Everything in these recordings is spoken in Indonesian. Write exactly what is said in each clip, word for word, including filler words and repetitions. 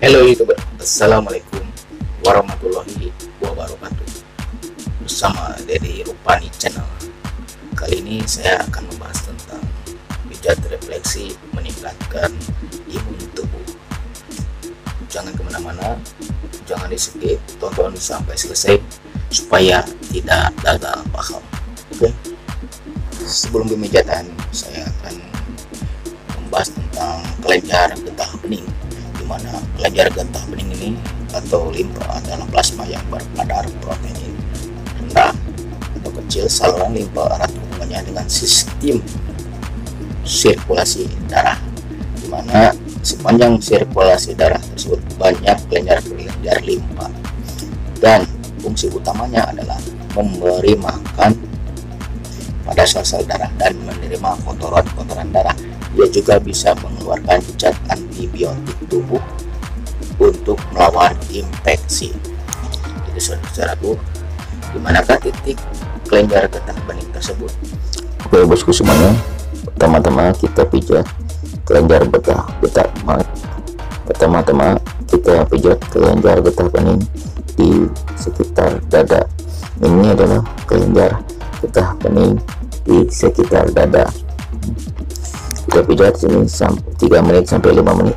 Halo YouTuber, Assalamualaikum warahmatullahi wabarakatuh. Bersama dari Rupani Channel. Kali ini saya akan membahas tentang pijat refleksi meningkatkan imun tubuh. Jangan kemana-mana, jangan di skip, tonton sampai selesai supaya tidak gagal paham. Oke? Sebelum pemijatan, saya akan membahas tentang kelenjar getah bening, di mana kelenjar getah bening ini atau limpa adalah plasma yang berkadar protein rendah atau kecil. Saluran limpa erat hubungannya dengan sistem sirkulasi darah, di mana sepanjang sirkulasi darah tersebut banyak kelenjar-kelenjar limpa, dan fungsi utamanya adalah memberi makan pada sel-sel darah dan menerima kotoran-kotoran darah. Dia juga bisa mengeluarkan zat antibiotik tubuh untuk melawan infeksi. Jadi saudaraku, di manakah titik kelenjar getah bening tersebut? Oke bosku semuanya, pertama-tama kita pijat kelenjar getah getah pertama-tama kita pijat kelenjar getah bening di sekitar dada. Ini adalah kelenjar getah bening di sekitar dada. Kita pijat sini sampai tiga menit sampai lima menit.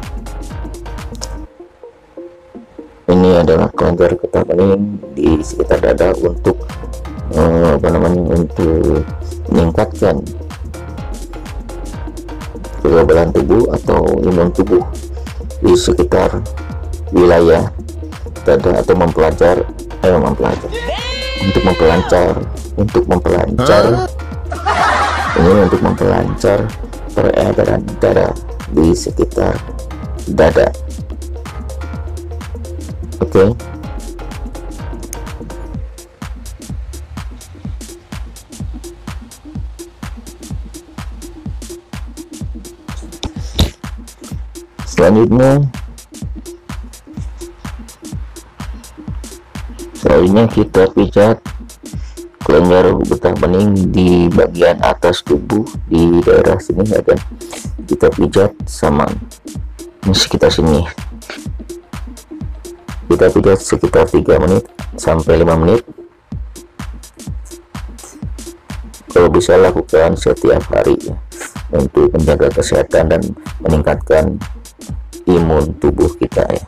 Ini adalah kelenjar getah bening di sekitar dada untuk eh, apa namanya untuk meningkatkan kekebalan tubuh atau imun tubuh di sekitar wilayah dada, atau mempelajar eh mempelajar untuk mempelancar untuk mempelancar ini untuk mempelancar peredaran darah di sekitar dada. Oke, okay. Selanjutnya selanjutnya kita pijat kelenjar getah bening di bagian atas tubuh, di daerah sini ada. Kita pijat sama ini sekitar sini. Kita pijat sekitar tiga menit sampai lima menit. Kalau bisa lakukan setiap hari ya, untuk menjaga kesehatan dan meningkatkan imun tubuh kita ya.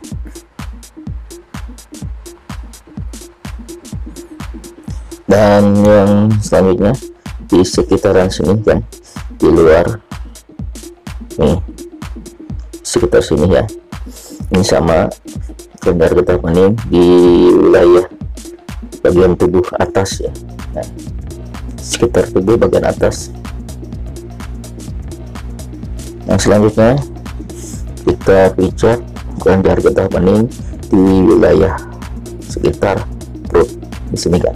Dan yang selanjutnya di sekitaran sini kan, di luar nih, sekitar sini ya, ini sama kelenjar getah bening di wilayah bagian tubuh atas ya. Nah, sekitar tubuh bagian atas. Yang selanjutnya kita pijat kelenjar getah bening di wilayah sekitar perut di sini kan.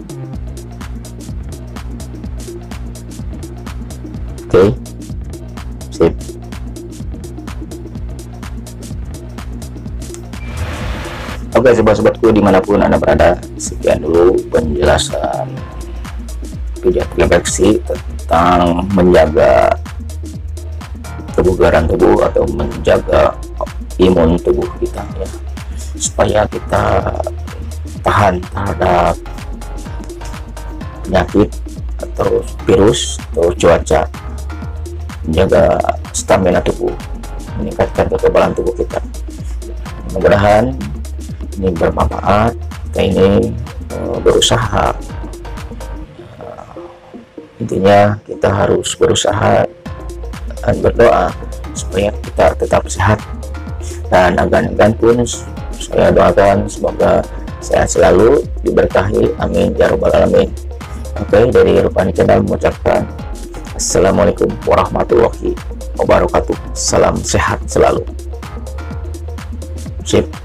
Oke, okay. Sip. Oke, okay, sobat-sobatku dimanapun Anda berada, sekian dulu penjelasan pijat refleksi tentang menjaga kebugaran tubuh atau menjaga imun tubuh kita ya, supaya kita tahan terhadap penyakit atau virus atau cuaca, menjaga stamina tubuh, meningkatkan kekebalan tubuh kita. Mudah-mudahan ini bermanfaat. Kita ini uh, berusaha, uh, intinya kita harus berusaha dan berdoa supaya kita tetap sehat, dan agan-agan pun saya doakan semoga sehat selalu, diberkahi, amin ya rabbal alamin. Oke, dari Rupani Channel mengucapkan Assalamualaikum warahmatullahi wabarakatuh. Salam sehat selalu. Sip.